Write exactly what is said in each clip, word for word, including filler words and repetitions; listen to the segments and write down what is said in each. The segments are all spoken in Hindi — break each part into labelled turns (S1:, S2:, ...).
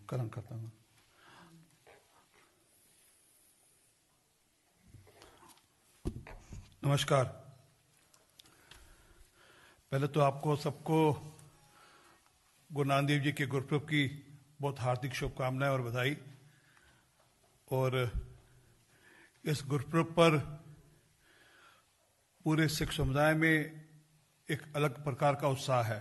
S1: कलम करता हूँ। नमस्कार। पहले तो आपको सबको गुरु नानक देव जी के गुरपुरब की बहुत हार्दिक शुभकामनाएं और बधाई। और इस गुरपुरब पर पूरे सिख समुदाय में एक अलग प्रकार का उत्साह है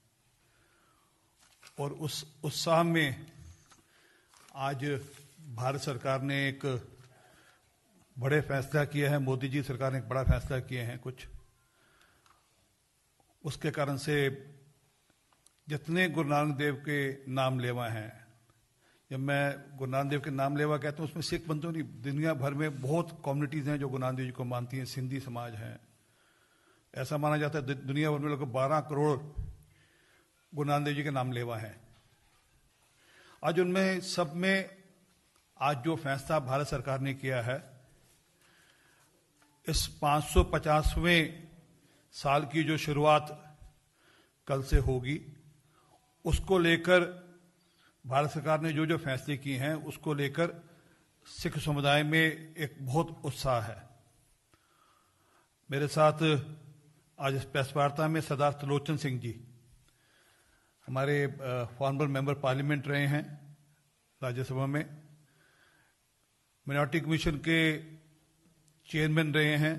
S1: और उस उत्साह में आज भारत सरकार ने एक बड़े फैसला किया है। मोदी जी सरकार ने एक बड़ा फैसला किए हैं कुछ, उसके कारण से जितने गुरु नानक देव के नाम लेवा हैं, जब मैं गुरु नानक देव के नाम लेवा कहता हूँ उसमें सिख बंधु नहीं, दुनिया भर में बहुत कम्युनिटीज़ हैं जो गुरु नानक देव जी को मानती हैं। सिंधी समाज है, ऐसा माना जाता है दुनिया भर में लगभग बारह करोड़ गुरु नानक देव जी के नाम लेवा हैं। आज उनमें सब में आज जो फैसला भारत सरकार ने किया है, इस पाँच सौ पचासवें साल की जो शुरुआत कल से होगी, उसको लेकर भारत सरकार ने जो जो फैसले किए हैं उसको लेकर सिख समुदाय में एक बहुत उत्साह है। मेरे साथ आज इस प्रेस वार्ता में सरदार त्रिलोचन सिंह जी, हमारे फॉर्मर मेंबर पार्लियामेंट रहे हैं राज्यसभा में, माइनॉरिटी कमीशन के चेयरमैन रहे हैं,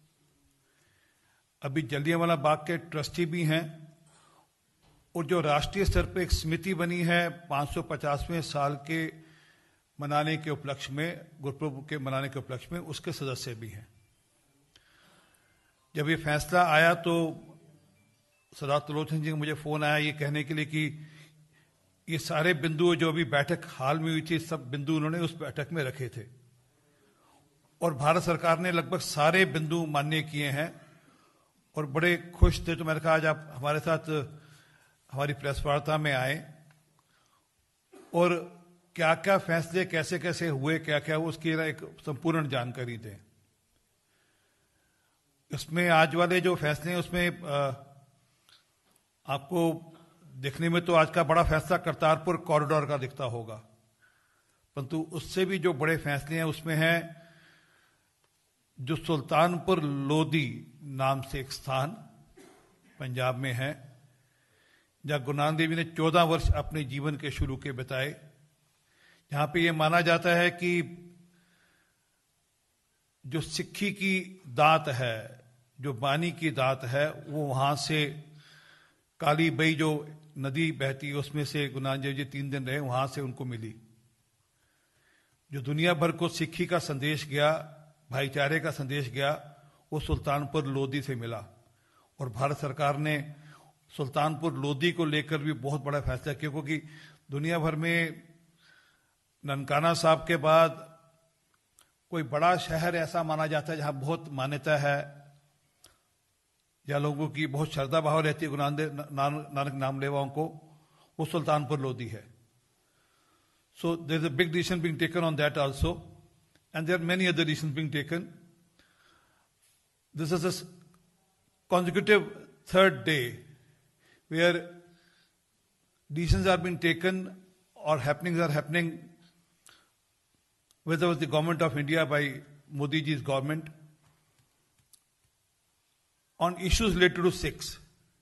S1: अभी जलियांवाला बाग के ट्रस्टी भी हैं, और जो राष्ट्रीय स्तर पर एक समिति बनी है पाँच सौ पचासवें साल के मनाने के उपलक्ष्य में, गुरपुरब के मनाने के उपलक्ष्य में, उसके सदस्य भी हैं। जब ये फैसला आया तो सरदार त्रिलोचन जी को मुझे फोन आया ये कहने के लिए कि ये सारे बिंदु जो अभी बैठक हाल में हुई थी, सब बिंदु उन्होंने उस बैठक में रखे थे और भारत सरकार ने लगभग सारे बिंदु मान्य किए हैं और बड़े खुश थे। तो मैंने कहा आज आप हमारे साथ हमारी प्रेस वार्ता में आए और क्या क्या फैसले कैसे कैसे हुए, क्या क्या हुआ, उसकी एक संपूर्ण जानकारी दें। इसमें आज वाले जो फैसले हैं उसमें आपको देखने में तो आज का बड़ा फैसला करतारपुर कॉरिडोर का दिखता होगा, परंतु उससे भी जो बड़े फैसले हैं उसमें है जो सुल्तानपुर लोधी नाम से एक स्थान पंजाब में है, जहां गुरु नानक देव जी ने चौदह वर्ष अपने जीवन के शुरू के बिताए, जहां पे ये माना जाता है कि जो सिक्खी की दात है, जो बानी की दात है, वो वहां से काली बई जो नदी बहती है उसमें से गुरु नानक देव जी तीन दिन रहे, वहां से उनको मिली। जो दुनिया भर को सिक्खी का संदेश गया, भाईचारे का संदेश गया, वो सुल्तानपुर लोधी से मिला। और भारत सरकार ने सुल्तानपुर लोधी को लेकर भी बहुत बड़ा फैसला किया, क्योंकि दुनिया भर में ननकाना साहब के बाद कोई बड़ा शहर ऐसा माना जाता है जहां बहुत मान्यता है, जहां लोगों की बहुत श्रद्धा भाव रहती है गुरु नानक नाम लेवाओं को, वो सुल्तानपुर लोधी है। So there is a big decision being taken on that also, and there are many other decisions being taken. This is a consecutive third day where decisions are being taken or happenings are happening, whether it was the government of India by Modi ji's government, on issues related to Sikhs.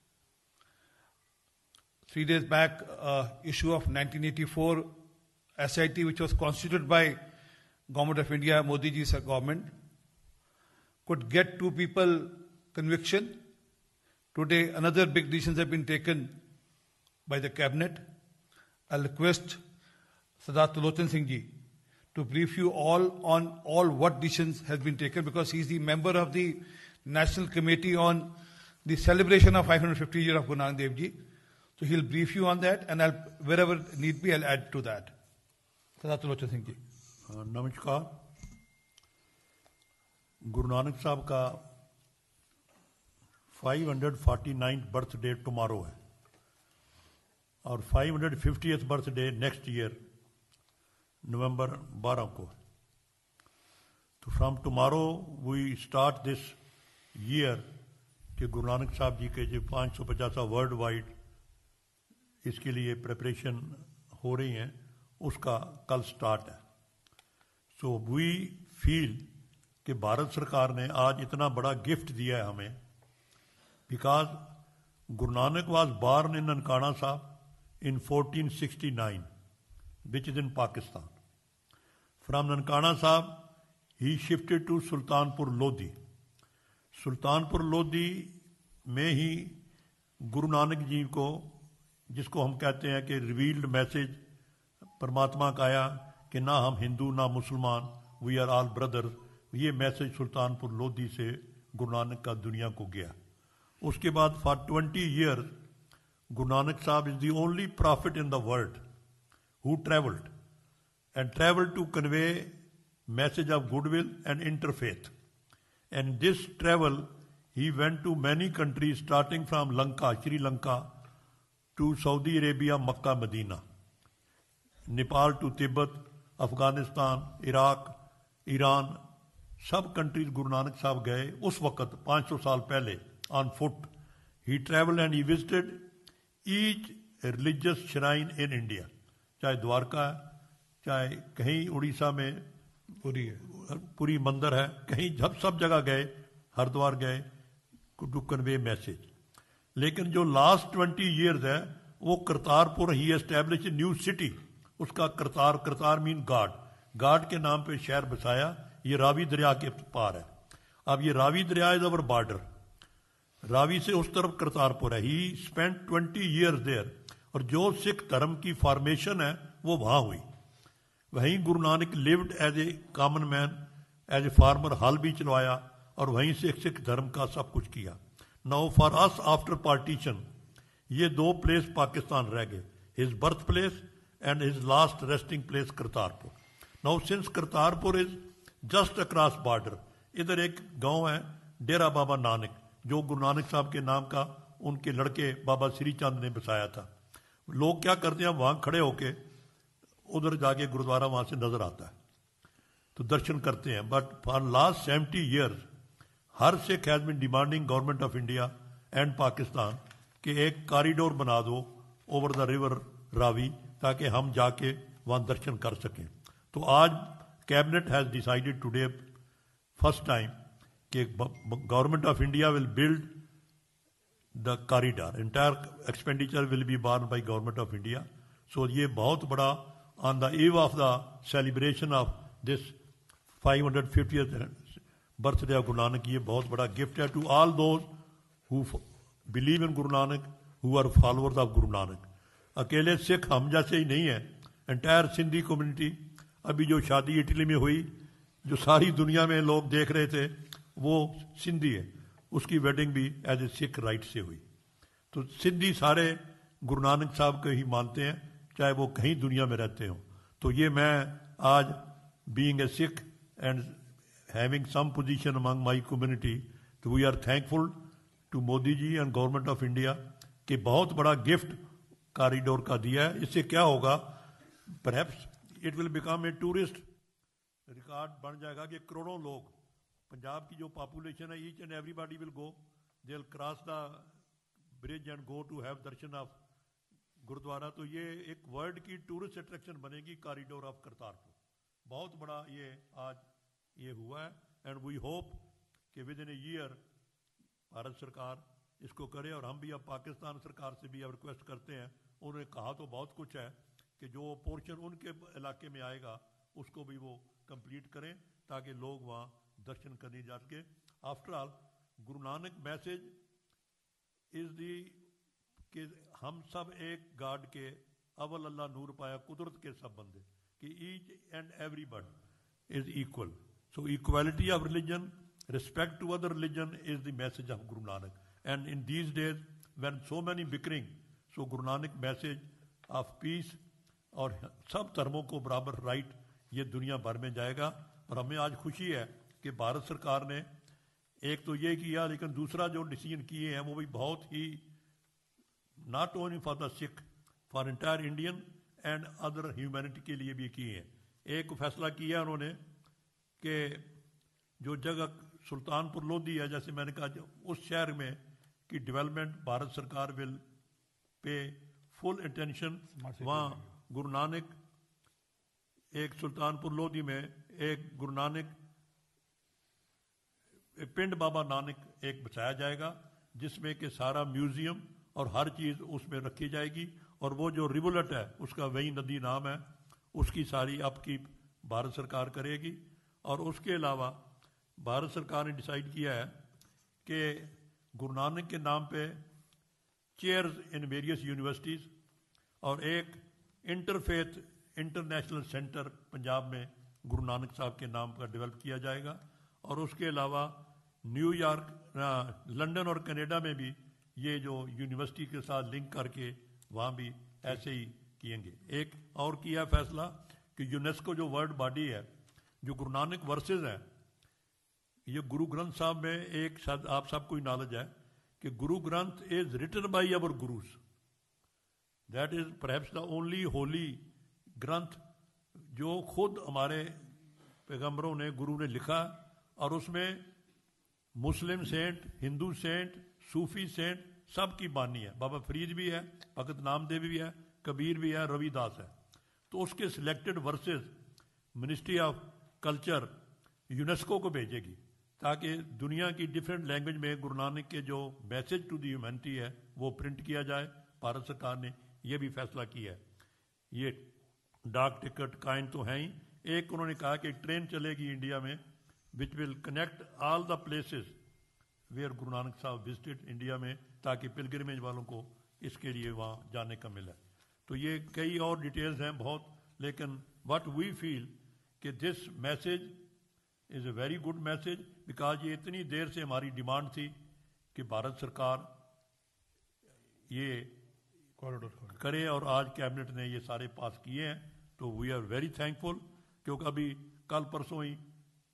S1: Three days back, uh, issue of nineteen eighty-four S I T, which was constituted by Government of India, Modi ji's government, could get two people conviction. Today, another big decisions have been taken by the cabinet. I'll request Sardar Tilochan Singh ji to brief you all on all what decisions has been taken, because he is the member of the National Committee on the celebration of five hundred fifty years of Guru Nanak Dev Ji. So he'll brief you on that, and I'll, wherever need be, I'll add to that. Sardar Tilochan Singh ji.
S2: नमस्कार। गुरु नानक साहब का five hundred forty ninth birthday tomorrow है और five hundred fiftieth birthday next year November बारह को है। तो from tomorrow we start this year कि गुरु नानक साहब जी के जो पाँच सौ पचासा वर्ल्ड वाइड इसके लिए प्रिपरेशन हो रही हैं उसका कल स्टार्ट है। सो वी फील कि भारत सरकार ने आज इतना बड़ा गिफ्ट दिया है हमें, because Guru Nanak was born in Nankana Sahab in fourteen sixty nine, which is in Pakistan. From Nankana Sahab he shifted to Sultanpur Lodhi. Sultanpur Lodhi में ही गुरु नानक जी को, जिसको हम कहते हैं कि रिवील्ड मैसेज परमात्मा का आया कि ना हम हिंदू ना मुसलमान, वी आर ऑल ब्रदर्स, ये मैसेज सुल्तानपुर लोधी से गुरु नानक का दुनिया को गया। उसके बाद for twenty years Guru Nanak Sahab is the only prophet in the world who travelled and travelled to convey message of goodwill and interfaith. And this travel he went to many countries starting from Lanka, Sri Lanka to Saudi Arabia, Makkah, Medina, Nepal to Tibet, Afghanistan, Iraq, Iran, सब कंट्रीज गुरु नानक साहब गए उस वक्त पाँच सौ साल पहले on foot. He travel and he visited each religious shrine in India, चाहे द्वारका है, चाहे कहीं उड़ीसा में
S1: पूरी है,
S2: पूरी मंदिर है, कहीं जब सब जगह गए, हरिद्वार गए टू कन्वे मैसेज। लेकिन जो लास्ट ट्वेंटी ईयर्स है वो Kartarpur he establish new city, उसका Kartar, Kartar mean God, God के नाम पे शहर बसाया। ये रावी दरिया के पार है। अब ये रावी दरिया इज अवर बॉर्डर, रावी से उस तरफ करतारपुर है। He spend twenty years there, और जो सिख धर्म की फॉर्मेशन है वो वहां हुई। वहीं Guru Nanak lived as a common man, as a farmer, हल भी चलवाया और वहीं से सिख धर्म का सब कुछ किया। Now for us after partition ये दो प्लेस पाकिस्तान रह गए, his birth place and his last resting place Kartarpur. Now since Kartarpur is just across border, इधर एक गांव है डेरा बाबा नानक, जो गुरु नानक साहब के नाम का उनके लड़के बाबा श्री चंद ने बसाया था। लोग क्या करते हैं, वहां खड़े होके उधर जाके गुरुद्वारा वहां से नजर आता है तो दर्शन करते हैं। But for last seventy years हर Sikh has been demanding government of India and Pakistan कि एक कॉरिडोर बना दो ओवर द रिवर रावी, ताकि हम जाके वहां दर्शन कर सकें। तो आज cabinet has decided today first time कि government of India will build the corridor, entire expenditure will be borne by government of India. So ये बहुत बड़ा on the eve of the celebration of this five hundred fiftieth birthday of Guru Nanak, ये बहुत बड़ा गिफ्ट है to all those who believe in Guru Nanak, who are followers of Guru Nanak. अकेले सिख हम जैसे ही नहीं है, एंटायर सिंधी कम्युनिटी, अभी जो शादी इटली में हुई, जो सारी दुनिया में लोग देख रहे थे, वो सिंधी है, उसकी वेडिंग भी एज ए सिख राइट से हुई। तो सिंधी सारे गुरु नानक साहब को ही मानते हैं, चाहे वो कहीं दुनिया में रहते हो। तो ये मैं आज being a Sikh and having some position among my community, तो we are thankful to Modi ji and government of India कि बहुत बड़ा गिफ्ट कॉरिडोर का दिया है। इससे क्या होगा, perhaps it will become a tourist record बन जाएगा कि करोड़ों लोग, पंजाब की जो पॉपुलेशन है, each and everybody will go, they will cross the bridge and go to have darshan of gurdwara. तो ये एक वर्ल्ड की टूरिस्ट अट्रैक्शन बनेगी कॉरिडोर ऑफ करतारपुर। बहुत बड़ा ये आज ये हुआ है, एंड वी होप कि within a year Bharat सरकार इसको करे। और हम भी अब पाकिस्तान सरकार से भी अब रिक्वेस्ट करते हैं, उन्होंने कहा तो बहुत कुछ है कि जो पोर्शन उनके इलाके में आएगा उसको भी वो कंप्लीट करें, ताकि लोग वहाँ दर्शन करने जा सके। After all Guru Nanak message is the कि हम सब एक गॉड के, अव्वल अल्लाह नूर पाया कुदरत के सब बंदे, कि each and everybody is equal. So equality of religion, respect to other religion is the message of Guru Nanak. And in these days, when so many bickering, so Guru Nanak message of peace और सब धर्मों को बराबर राइट, ये दुनिया भर में जाएगा। और हमें आज खुशी है कि भारत सरकार ने एक तो ये किया, लेकिन दूसरा जो डिसीजन किए हैं वो भी बहुत ही not only for the Sikh, for entire Indian and other humanity के लिए भी किए हैं। एक फैसला किया उन्होंने कि जो जगह सुल्तानपुर लोधी है, जैसे मैंने कहा, उस शहर में की डेवलपमेंट भारत सरकार विल पे फुल अटेंशन। वहाँ गुरु नानक एक सुल्तानपुर लोधी में एक गुरु नानक पिंड बाबा नानक एक बसाया जाएगा, जिसमें कि सारा म्यूजियम और हर चीज़ उसमें रखी जाएगी। और वो जो रिवुलेट है उसका वही नदी नाम है, उसकी सारी अपकीप भारत सरकार करेगी। और उसके अलावा भारत सरकार ने डिसाइड किया है कि गुरु नानक के नाम पे चेयर्स इन वेरियस यूनिवर्सिटीज़ और एक इंटरफेथ इंटरनेशनल सेंटर पंजाब में गुरु नानक साहब के नाम का डेवलप किया जाएगा। और उसके अलावा न्यूयॉर्क, लंदन और कनाडा में भी ये जो यूनिवर्सिटी के साथ लिंक करके वहाँ भी ऐसे ही किएंगे। एक और किया फैसला कि यूनेस्को जो वर्ल्ड बॉडी है, जो गुरु नानक वर्सेज है, ये गुरु ग्रंथ साहब में एक शब्द आप सबको ही नॉलेज है कि Guru Granth is written by our gurus, that is perhaps the only holy Granth जो खुद हमारे पैगंबरों ने, गुरु ने लिखा। और उसमें Muslim saint, Hindu saint, Sufi saint सब की बानी है। बाबा फरीद भी है, भगत नामदेव भी है, कबीर भी है, रविदास है। तो उसके selected verses ministry of culture UNESCO को भेजेगी ताकि दुनिया की डिफरेंट लैंग्वेज में गुरु नानक के जो मैसेज टू द ह्यूमैनिटी है वो प्रिंट किया जाए। भारत सरकार ने यह भी फैसला किया है। ये डाक टिकट काइन तो हैं ही। एक उन्होंने कहा कि ट्रेन चलेगी इंडिया में which will connect all the places where Guru Nanak साहब विजिटेड इंडिया में, ताकि पिलग्रिमेज वालों को इसके लिए वहाँ जाने का मिला। तो ये कई और डिटेल्स हैं बहुत, लेकिन व्हाट वी फील कि this message is a very good message, because ये इतनी देर से हमारी डिमांड थी कि भारत सरकार ये
S1: कॉरिडोर
S2: करे और आज कैबिनेट ने ये सारे पास किए हैं। तो वी आर वेरी थैंकफुल, क्योंकि अभी कल परसों ही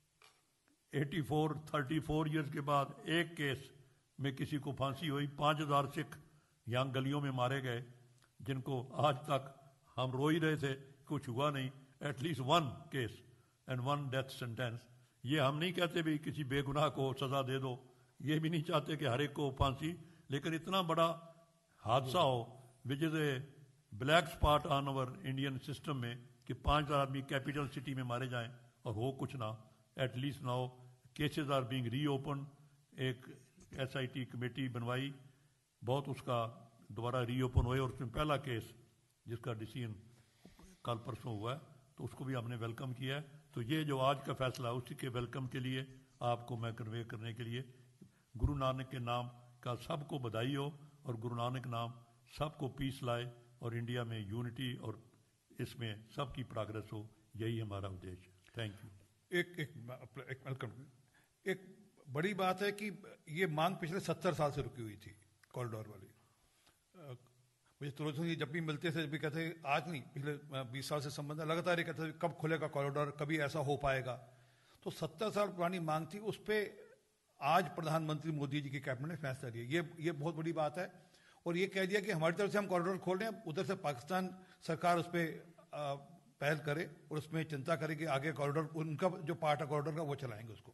S2: चौरासी, चौंतीस इयर्स के बाद एक केस में किसी को फांसी हुई। पाँच हज़ार सिख यहाँ गलियों में मारे गए, जिनको आज तक हम रो ही रहे थे, कुछ हुआ नहीं। At least one case and one death sentence. ये हम नहीं कहते भी किसी बेगुनाह को सजा दे दो, ये भी नहीं चाहते कि हर एक को फांसी, लेकिन इतना बड़ा हादसा हो which is a black spot on our Indian system में कि पाँच हज़ार आदमी कैपिटल सिटी में मारे जाएं और हो कुछ ना। At least now cases are being reopen. एक एस आई टी कमेटी बनवाई, बहुत उसका दोबारा रीओपन हुए और उसमें पहला केस जिसका डिसीजन कल परसों हुआ है, तो उसको भी हमने वेलकम किया है। तो ये जो आज का फैसला है उसी के वेलकम के लिए आपको मैं कन्वे करने के लिए, गुरु नानक के नाम का सबको बधाई हो और गुरु नानक नाम सबको पीस लाए और इंडिया में यूनिटी और इसमें सबकी प्रोग्रेस हो, यही हमारा उद्देश्य। Thank you.
S1: एक एक एक वेलकम। एक बड़ी बात है कि ये मांग पिछले सत्तर साल से रुकी हुई थी कॉरिडोर वाली। मुझे तुरंत ही जब भी मिलते थे, जब भी कहते आज नहीं, पिछले बीस साल से संबंध है, लगातार ये कहते थे कब खुलेगा कॉरिडोर, कभी ऐसा हो पाएगा। तो सत्तर साल पुरानी मांग थी, उस पर आज प्रधानमंत्री मोदी जी की कैबिनेट ने फैसला लिया। ये ये बहुत बड़ी बात है। और ये कह दिया कि हमारी तरफ से हम कॉरिडोर खोल रहे हैं, उधर से पाकिस्तान सरकार उस पर पहल करे और उसमें चिंता करे कि आगे कॉरिडोर, उनका जो पार्ट है कॉरिडोर का, वो चलाएंगे उसको।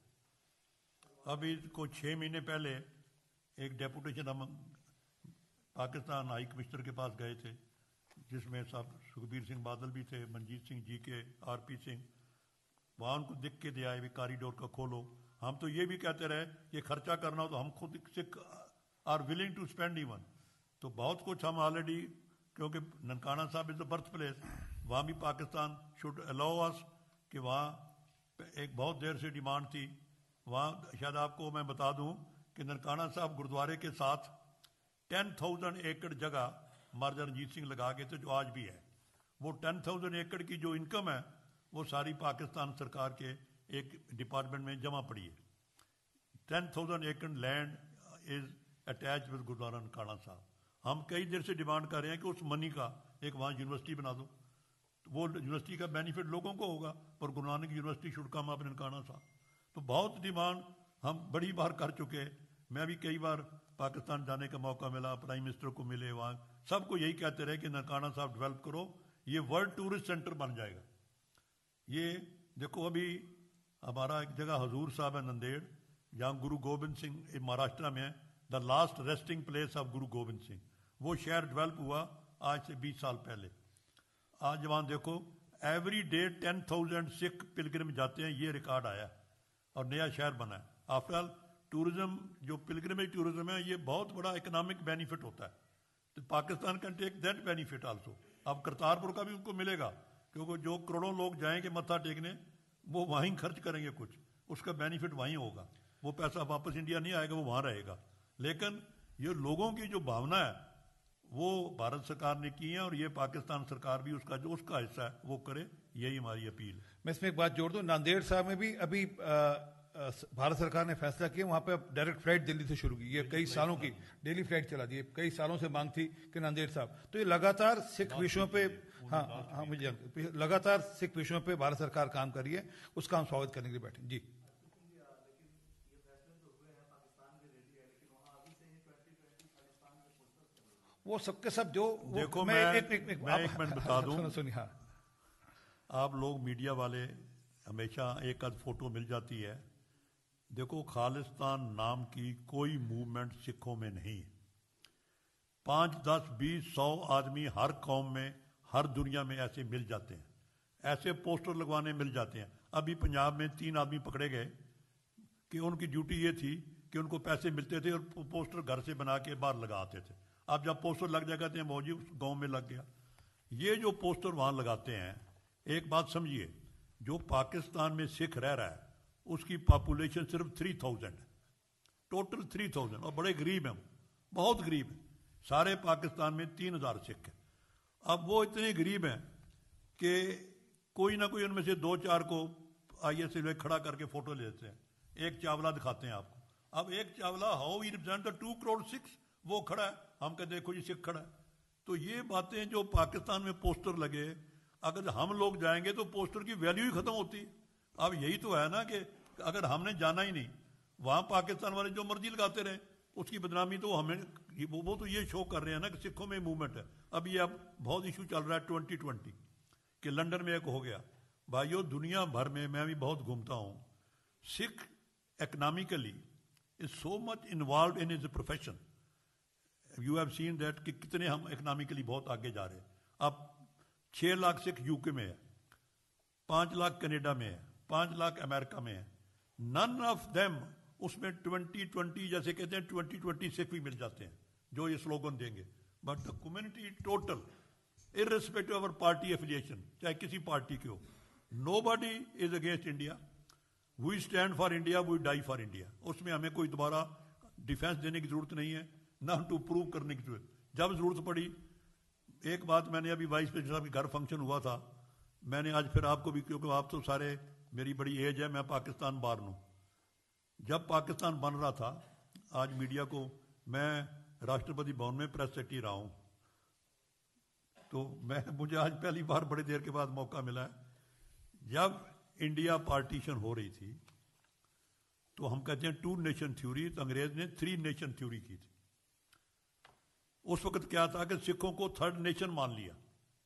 S2: अभी को छः महीने पहले एक डेपुटेशन हम पाकिस्तान हाई कमिश्नर के पास गए थे, जिसमें सब सुखबीर सिंह बादल भी थे, मनजीत सिंह जी के, आर पी सिंह। वहाँ उनको दिख के दिया है भी कॉरिडोर का खोलो। हम तो ये भी कहते रहे ये खर्चा करना हो तो हम खुद से are willing to spend even. तो बहुत कुछ हम ऑलरेडी, क्योंकि ननकाना साहब इज द बर्थ प्लेस, वहाँ भी पाकिस्तान शुड अलाउ अस कि वहाँ एक बहुत देर से डिमांड थी। वहाँ शायद आपको मैं बता दूँ कि ननकाना साहब गुरुद्वारे के साथ टेन थाउजेंड एकड़ जगह महाराजा रणजीत सिंह लगा गए थे, जो आज भी है। वो टेन थाउजेंड एकड़ की जो इनकम है वो सारी पाकिस्तान सरकार के एक डिपार्टमेंट में जमा पड़ी है। Ten thousand acre land is attach with gurdwara Nankana Sahib. हम कई देर से डिमांड कर रहे हैं कि उस मनी का एक वहाँ यूनिवर्सिटी बना दो, तो वो यूनिवर्सिटी का बेनिफिट लोगों को होगा, पर Guru Nanak university should come up Nankana Sahib. तो बहुत डिमांड हम बड़ी बार कर चुके हैं। मैं भी कई बार पाकिस्तान जाने का मौका मिला, प्राइम मिनिस्टर को मिले, वहाँ सबको यही कहते रहे कि ननकाना साहब डेवलप करो, ये वर्ल्ड टूरिस्ट सेंटर बन जाएगा। ये देखो अभी हमारा एक जगह हजूर साहब है नंदेड़, जहाँ गुरु गोबिंद सिंह महाराष्ट्र में है, the last resting place of Guru Gobind Singh. वो शहर डेवलप हुआ आज से बीस साल पहले। आज वहाँ देखो every day ten thousand Sikh pilgrim जाते हैं, ये रिकॉर्ड आया और नया शहर बना है। आफ्टर ऑल टूरिज्म, जो पिलग्रिमेज टूरिज्म है, ये बहुत बड़ा इकोनॉमिक बेनिफिट होता है, तो Pakistan can take that benefit also. अब करतारपुर का भी उनको मिलेगा, क्योंकि जो करोड़ों लोग जाएंगे मत्था टेकने, वो वहीं खर्च करेंगे कुछ, उसका बेनिफिट वहीं होगा, वो पैसा वापस इंडिया नहीं आएगा, वो वहां रहेगा। लेकिन ये लोगों की जो भावना है वो भारत सरकार ने की है, और ये पाकिस्तान सरकार भी उसका जो उसका हिस्सा है वो करे, यही हमारी अपील है।
S1: मैं इसमें एक बात जोड़ दूं, नांदेड़ साहब में भी अभी आ, आ, भारत सरकार ने फैसला किया, वहां पे डायरेक्ट फ्लाइट दिल्ली से शुरू की, ये कई सालों की डेली फ्लाइट चला दी है, कई सालों से मांग थी कि नांदेड़ साहब, तो ये लगातार सिख विषयों पे, हाँ हाँ मुझे लगातार सिख विषयों पे भारत सरकार काम कर रही है, उसका हम स्वागत करने के लिए बैठे। जी वो सबके सब जो
S2: देखो,
S1: मैं,
S2: मैं
S1: एक, एक, एक,
S2: मैं एक मिनट बता दूं,
S1: सुनिए, हाँ
S2: आप लोग मीडिया वाले हमेशा एक आध फोटो मिल जाती है। देखो, खालिस्तान नाम की कोई मूवमेंट सिखों में नहीं है। पांच दस बीस सौ आदमी हर कौम में, हर दुनिया में ऐसे मिल जाते हैं, ऐसे पोस्टर लगवाने मिल जाते हैं। अभी पंजाब में तीन आदमी पकड़े गए कि उनकी ड्यूटी ये थी कि उनको पैसे मिलते थे और पोस्टर घर से बना के बाहर लगाते थे। अब जब पोस्टर लग जाए कहते हैं मौजी उस गांव में लग गया। ये जो पोस्टर वहां लगाते हैं, एक बात समझिए, जो पाकिस्तान में सिख रह रहा है उसकी पॉपुलेशन सिर्फ थ्री थाउजेंड है, टोटल थ्री थाउजेंड, और बड़े गरीब हैं, बहुत गरीब हैं। सारे पाकिस्तान में तीन हजार सिख हैं। अब वो इतने गरीब हैं कि कोई ना कोई उनमें से दो चार को आई एस में खड़ा करके फोटो लेते हैं, एक चावला दिखाते हैं आपको। अब एक Chawla, how he represent the two crore Sikhs, वो खड़ा है, हम कहते देखो जी सिख खड़ा है। तो ये बातें जो पाकिस्तान में पोस्टर लगे, अगर हम लोग जाएंगे तो पोस्टर की वैल्यू ही खत्म होती है। अब यही तो है ना कि अगर हमने जाना ही नहीं, वहां पाकिस्तान वाले जो मर्जी लगाते रहे, उसकी बदनामी तो हमें, वो, वो तो ये शो कर रहे हैं ना कि सिखों में मूवमेंट है। अब ये अब बहुत इशू चल रहा है ट्वेंटी ट्वेंटी कि लंदन में एक हो गया। भाइयों, दुनिया भर में मैं भी बहुत घूमता हूं, Sikh economically is so much involve in his profession. You have seen that कि कितने हम इकोनॉमिकली बहुत आगे जा रहे हैं। अब छह लाख सिख यूके में है, पांच लाख कनाडा में है, पांच लाख अमेरिका में है। नन ऑफ देम उसमें ट्वेंटी ट्वेंटी जैसे कहते हैं ट्वेंटी ट्वेंटी सिख भी मिल जाते हैं जो ये स्लोगन देंगे। But the community total, irrespective of party affiliation, चाहे किसी पार्टी की हो, nobody is against India. We stand for India, we die for India. उसमें हमें कोई दोबारा डिफेंस देने की जरूरत नहीं है, ना टू प्रूव करने की जरूरत। जब जरूरत पड़ी, एक बात मैंने अभी वाइस प्रेसिडेंट साहब के घर फंक्शन हुआ था, मैंने आज फिर आपको भी, क्योंकि आप तो सारे, मेरी बड़ी एज है, मैं पाकिस्तान बार हूं। जब पाकिस्तान बन रहा था, आज मीडिया को, मैं राष्ट्रपति भवन में प्रेस सेक्रेटरी रहा हूं, तो मैं मुझे आज पहली बार बड़ी देर के बाद मौका मिला है। जब इंडिया पार्टीशन हो रही थी तो हम कहते हैं टू नेशन थ्योरी, तो अंग्रेज ने थ्री नेशन थ्योरी की थी। उस वक्त क्या था कि सिखों को थर्ड नेशन मान लिया,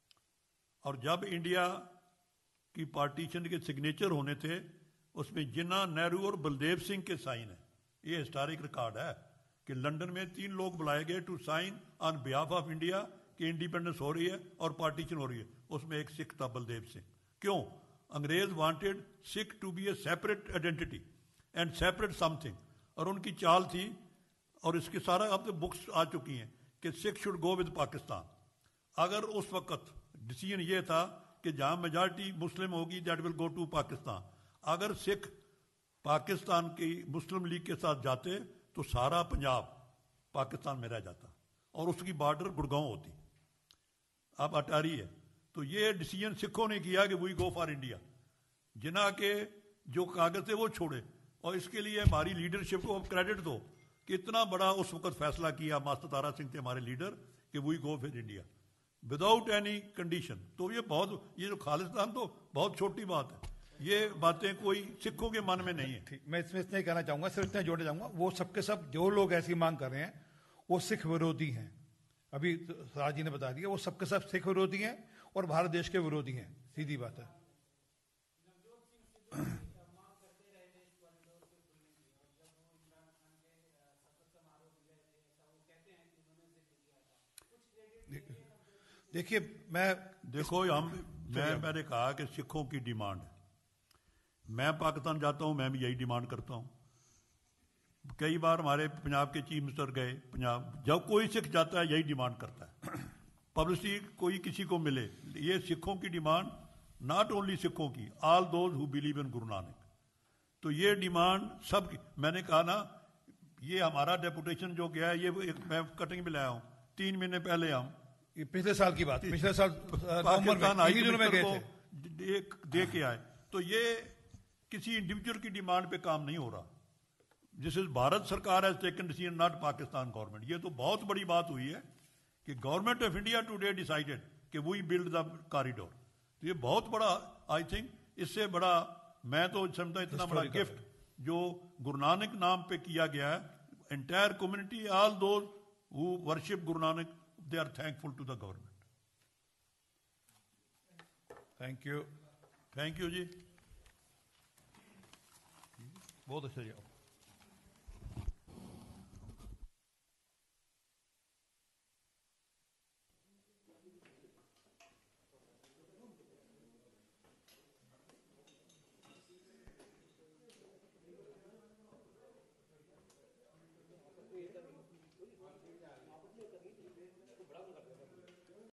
S2: और जब इंडिया की पार्टीशन के सिग्नेचर होने थे, उसमें जिन्ना, नेहरू और बलदेव सिंह के साइन है। ये हिस्टोरिक रिकॉर्ड है कि लंदन में तीन लोग बुलाए गए to sign on behalf of India कि इंडिपेंडेंस हो रही है और पार्टीशन हो रही है। उसमें एक सिख था, बलदेव सिंह। क्यों? अंग्रेज wanted Sikh to be a separate identity and separate something, और उनकी चाल थी, और इसके सारा अब तो बुक्स आ चुकी हैं कि Sikh should go with Pakistan. अगर उस वक्त डिसीजन ये था कि जहां मेजॉरिटी मुस्लिम होगी that will go to Pakistan, अगर सिख पाकिस्तान की मुस्लिम लीग के साथ जाते तो सारा पंजाब पाकिस्तान में रह जाता और उसकी बॉर्डर गुड़गांव होती। अब अटारी है, तो ये डिसीजन सिखों ने किया कि we go for India. Jinnah के जो कागज थे वो छोड़े, और इसके लिए हमारी लीडरशिप को अब क्रेडिट दो कि इतना बड़ा उस वक्त फैसला किया। मास्टर तारा सिंह थे हमारे लीडर कि we go for India without any condition. तो ये बहुत, ये जो खालिस्तान तो बहुत छोटी बात है, ये बातें कोई सिखों के मन में नहीं है।
S1: ठीक, मैं इसमें इतना कहना चाहूंगा, सिर्फ इतना जोड़ना चाहूंगा, वो सबके सब जो लोग ऐसी मांग कर रहे हैं वो सिख विरोधी हैं। अभी राज जी ने बता दिया, वो सबके सब सिख विरोधी हैं और भारत देश के विरोधी हैं, सीधी बात है। देखिए, मैं
S2: देखो, हम मैं मैंने कहा कि सिखों की डिमांड है, मैं पाकिस्तान जाता हूं, मैं भी यही डिमांड करता हूं। कई बार हमारे पंजाब के चीफ मिनिस्टर गए पंजाब, जब कोई सिख जाता है यही डिमांड करता है, पब्लिसिटी कोई किसी को मिले। ये सिखों की डिमांड, नॉट ओनली सिखों की, all those who believe in Guru Nanak. तो ये डिमांड सब की। मैंने कहा ना, ये हमारा डेपुटेशन जो गया है, ये एक मैं कटिंग में लाया हूं, तीन महीने पहले हम,
S1: ये पिछले साल की बात, पिछले साल
S2: पाकिस्तान हाई
S1: दिनों में गए
S2: कमिश्नर
S1: थे,
S2: को एक दे के आए। तो ये किसी इंडिविजुअल की डिमांड पे काम नहीं हो रहा। This is Bharat Sarkar has taken decision, not Pakistan government. ये तो बहुत बड़ी बात हुई है कि government of India today decided कि वी बिल्ड द कॉरिडोर। तो ये बहुत बड़ा, आई थिंक इससे बड़ा मैं तो समझता इतना बड़ा गिफ्ट जो गुरु नानक नाम पे किया गया है, entire community, all those who worship Guru Nanak, they are thankful to the government.
S1: Thank you,
S2: thank you ji, बहुत अच्छा जी।